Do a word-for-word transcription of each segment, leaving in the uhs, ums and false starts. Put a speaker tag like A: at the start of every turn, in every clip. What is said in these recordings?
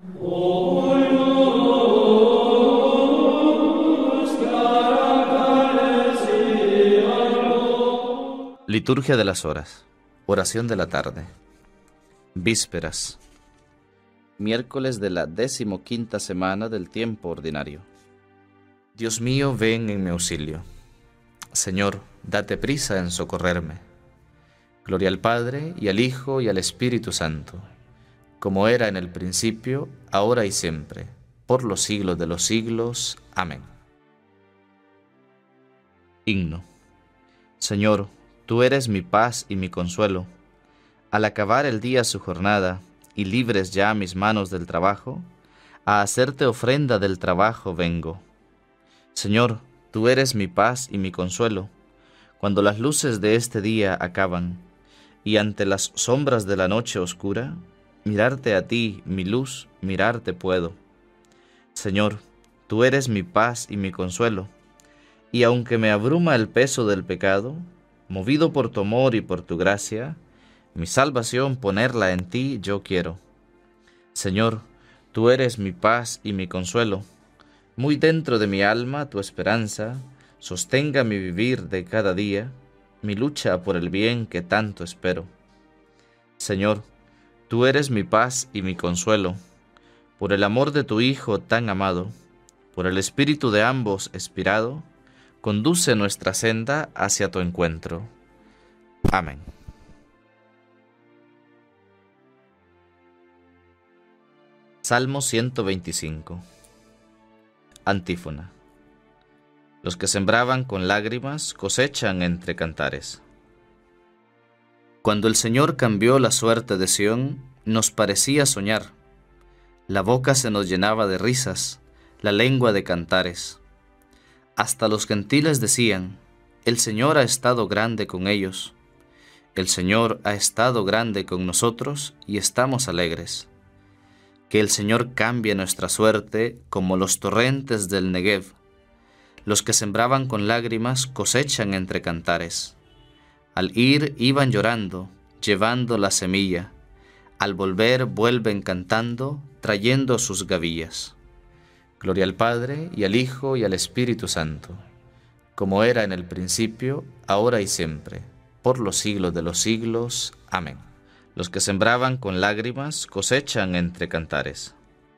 A: Liturgia de las horas. Oración de la tarde. Vísperas. Miércoles de la decimoquinta semana del tiempo ordinario. Dios mío, ven en mi auxilio. Señor, date prisa en socorrerme. Gloria al Padre, y al Hijo, y al Espíritu Santo, como era en el principio, ahora y siempre, por los siglos de los siglos. Amén. Himno. Señor, tú eres mi paz y mi consuelo. Al acabar el día su jornada, y libres ya mis manos del trabajo, a hacerte ofrenda del trabajo vengo. Señor, tú eres mi paz y mi consuelo, cuando las luces de este día acaban, y ante las sombras de la noche oscura, mirarte a ti, mi luz, mirarte puedo. Señor, tú eres mi paz y mi consuelo, y aunque me abruma el peso del pecado, movido por tu amor y por tu gracia, mi salvación ponerla en ti yo quiero. Señor, tú eres mi paz y mi consuelo, muy dentro de mi alma tu esperanza sostenga mi vivir de cada día, mi lucha por el bien que tanto espero. Señor, tú eres mi paz y mi consuelo, por el amor de tu Hijo tan amado, por el espíritu de ambos expirado, conduce nuestra senda hacia tu encuentro. Amén. Salmo ciento veinticinco. Antífona. Los que sembraban con lágrimas cosechan entre cantares. Cuando el Señor cambió la suerte de Sión, nos parecía soñar. La boca se nos llenaba de risas, la lengua de cantares. Hasta los gentiles decían, el Señor ha estado grande con ellos. El Señor ha estado grande con nosotros y estamos alegres. Que el Señor cambie nuestra suerte como los torrentes del Negev. Los que sembraban con lágrimas cosechan entre cantares. Al ir iban llorando, llevando la semilla. Al volver vuelven cantando, trayendo sus gavillas. Gloria al Padre, y al Hijo, y al Espíritu Santo, como era en el principio, ahora y siempre, por los siglos de los siglos. Amén. Los que sembraban con lágrimas cosechan entre cantares.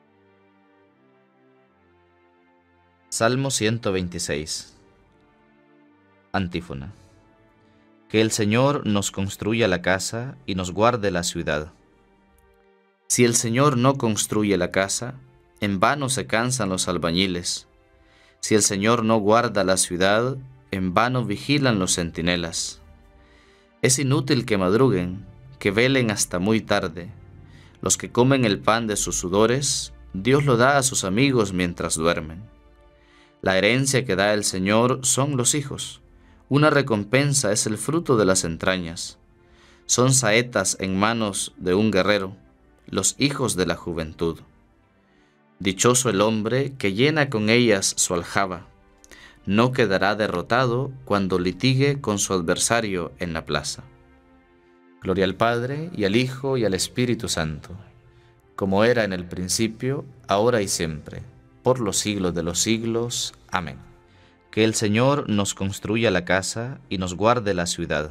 A: Salmo ciento veintiséis. Antífona. Que el Señor nos construya la casa y nos guarde la ciudad. Si el Señor no construye la casa, en vano se cansan los albañiles. Si el Señor no guarda la ciudad, en vano vigilan los centinelas. Es inútil que madruguen, que velen hasta muy tarde. Los que comen el pan de sus sudores, Dios lo da a sus amigos mientras duermen. La herencia que da el Señor son los hijos. Una recompensa es el fruto de las entrañas. Son saetas en manos de un guerrero, los hijos de la juventud. Dichoso el hombre que llena con ellas su aljaba. No quedará derrotado cuando litigue con su adversario en la plaza. Gloria al Padre, y al Hijo, y al Espíritu Santo, como era en el principio, ahora y siempre, por los siglos de los siglos. Amén. Que el Señor nos construya la casa y nos guarde la ciudad.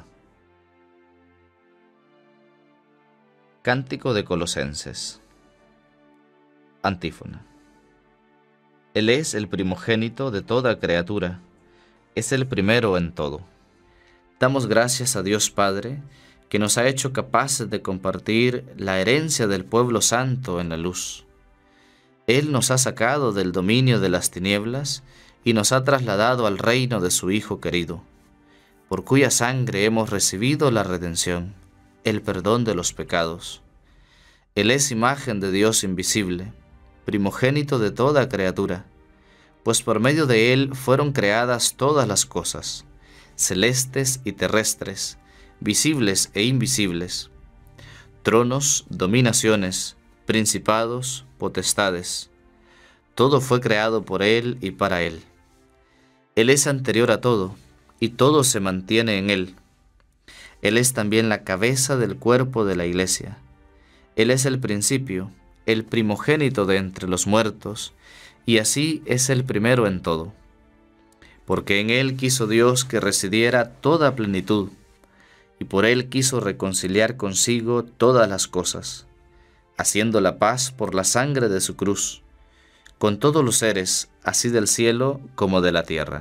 A: Cántico de Colosenses. Antífona. Él es el primogénito de toda criatura, es el primero en todo. Damos gracias a Dios Padre, que nos ha hecho capaces de compartir la herencia del pueblo santo en la luz. Él nos ha sacado del dominio de las tinieblas y nos ha trasladado al reino de su Hijo querido, por cuya sangre hemos recibido la redención, el perdón de los pecados. Él es imagen de Dios invisible, primogénito de toda criatura, pues por medio de Él fueron creadas todas las cosas, celestes y terrestres, visibles e invisibles, tronos, dominaciones, principados, potestades. Todo fue creado por Él y para Él. Él es anterior a todo, y todo se mantiene en Él. Él es también la cabeza del cuerpo de la Iglesia. Él es el principio, el primogénito de entre los muertos, y así es el primero en todo. Porque en él quiso Dios que residiera toda plenitud, y por él quiso reconciliar consigo todas las cosas, haciendo la paz por la sangre de su cruz, con todos los seres, así del cielo como de la tierra.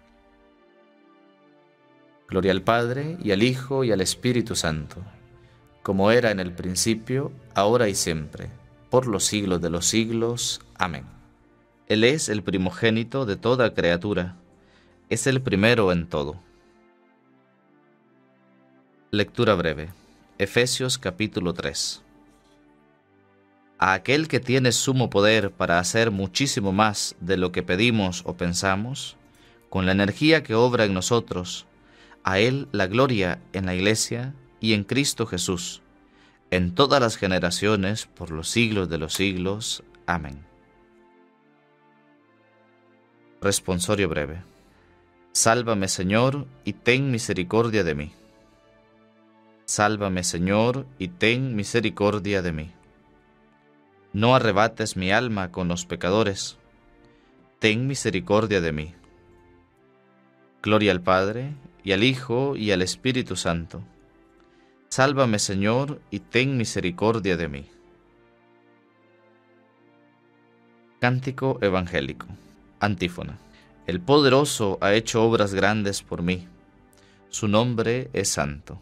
A: Gloria al Padre, y al Hijo, y al Espíritu Santo, como era en el principio, ahora y siempre, por los siglos de los siglos. Amén. Él es el primogénito de toda criatura, es el primero en todo. Lectura breve. Efesios capítulo tres. A aquel que tiene sumo poder para hacer muchísimo más de lo que pedimos o pensamos, con la energía que obra en nosotros, a Él la gloria en la Iglesia y en Cristo Jesús, en todas las generaciones, por los siglos de los siglos. Amén. Responsorio breve. Sálvame, Señor, y ten misericordia de mí. Sálvame, Señor, y ten misericordia de mí. No arrebates mi alma con los pecadores. Ten misericordia de mí. Gloria al Padre, y al Hijo, y al Espíritu Santo. Sálvame, Señor, y ten misericordia de mí. Cántico evangélico. Antífona. El poderoso ha hecho obras grandes por mí. Su nombre es santo.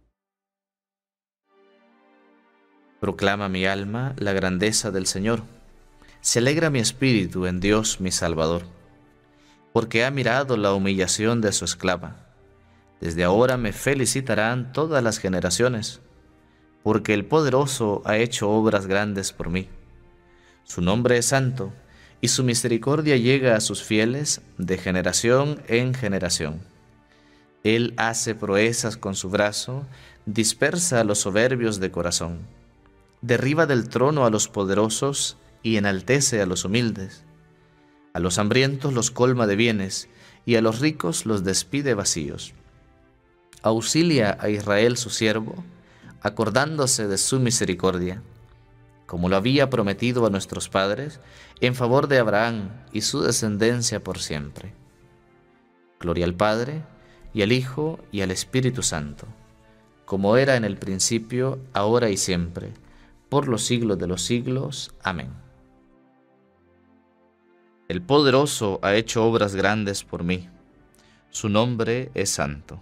A: Proclama mi alma la grandeza del Señor. Se alegra mi espíritu en Dios mi Salvador, porque ha mirado la humillación de su esclava. Desde ahora me felicitarán todas las generaciones, porque el poderoso ha hecho obras grandes por mí. Su nombre es santo, y su misericordia llega a sus fieles de generación en generación. Él hace proezas con su brazo, dispersa a los soberbios de corazón. Derriba del trono a los poderosos y enaltece a los humildes. A los hambrientos los colma de bienes, y a los ricos los despide vacíos. Auxilia a Israel su siervo, acordándose de su misericordia, como lo había prometido a nuestros padres, en favor de Abraham y su descendencia por siempre. Gloria al Padre, y al Hijo, y al Espíritu Santo, como era en el principio, ahora y siempre, por los siglos de los siglos. Amén. El poderoso ha hecho obras grandes por mí. Su nombre es santo.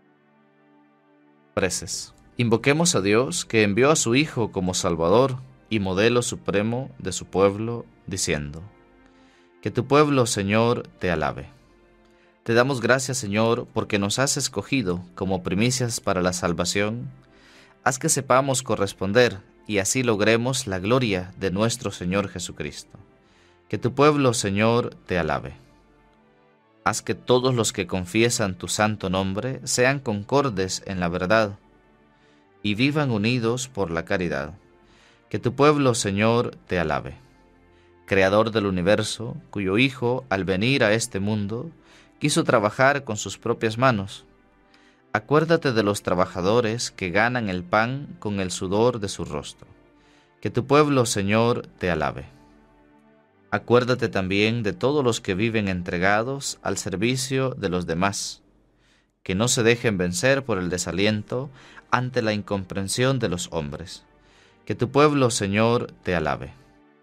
A: Preces. Invoquemos a Dios, que envió a su Hijo como Salvador y modelo supremo de su pueblo, diciendo: Que tu pueblo, Señor, te alabe. Te damos gracias, Señor, porque nos has escogido como primicias para la salvación. Haz que sepamos corresponder y así logremos la gloria de nuestro Señor Jesucristo. Que tu pueblo, Señor, te alabe. Haz que todos los que confiesan tu santo nombre sean concordes en la verdad y vivan unidos por la caridad. Que tu pueblo, Señor, te alabe. Creador del universo, cuyo Hijo, al venir a este mundo, quiso trabajar con sus propias manos. Acuérdate de los trabajadores que ganan el pan con el sudor de su rostro. Que tu pueblo, Señor, te alabe. Acuérdate también de todos los que viven entregados al servicio de los demás, que no se dejen vencer por el desaliento ante la incomprensión de los hombres. Que tu pueblo, Señor, te alabe.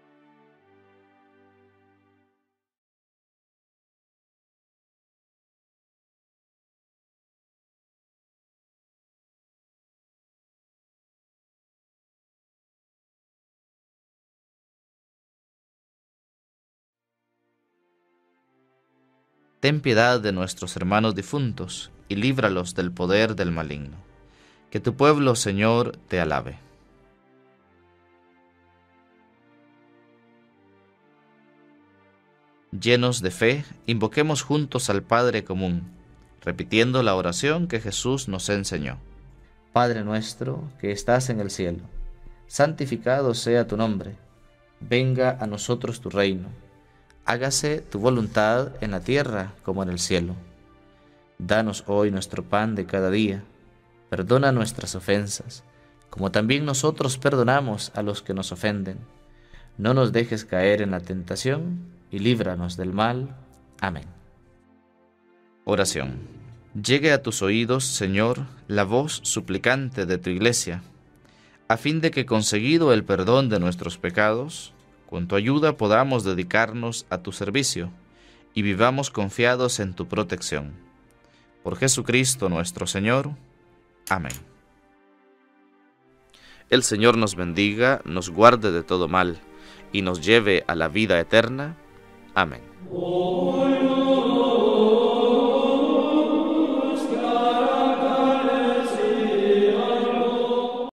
A: Ten piedad de nuestros hermanos difuntos, y líbralos del poder del maligno. Que tu pueblo, Señor, te alabe. Llenos de fe, invoquemos juntos al Padre común, repitiendo la oración que Jesús nos enseñó. Padre nuestro, que estás en el cielo, santificado sea tu nombre. Venga a nosotros tu reino. Hágase tu voluntad en la tierra como en el cielo. Danos hoy nuestro pan de cada día. Perdona nuestras ofensas, como también nosotros perdonamos a los que nos ofenden. No nos dejes caer en la tentación, y líbranos del mal. Amén. Oración. Llegue a tus oídos, Señor, la voz suplicante de tu Iglesia, a fin de que, conseguido el perdón de nuestros pecados, con tu ayuda podamos dedicarnos a tu servicio y vivamos confiados en tu protección. Por Jesucristo nuestro Señor. Amén. El Señor nos bendiga, nos guarde de todo mal y nos lleve a la vida eterna. Amén.